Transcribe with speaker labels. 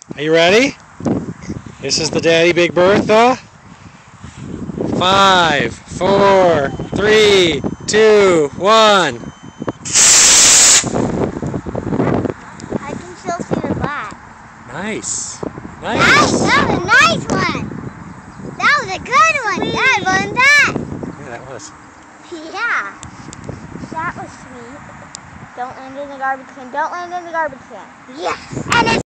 Speaker 1: Are you ready? This is the Daddy Big Bertha. 5, 4, 3, 2, 1.
Speaker 2: I can still see the black.
Speaker 1: Nice.
Speaker 2: Nice.
Speaker 1: Nice.
Speaker 2: That was a nice one. That was a good one. That wasn't that.
Speaker 1: Yeah, that was.
Speaker 2: Yeah. That was sweet. Don't land in the garbage can. Don't land in the garbage can. Yes. And it's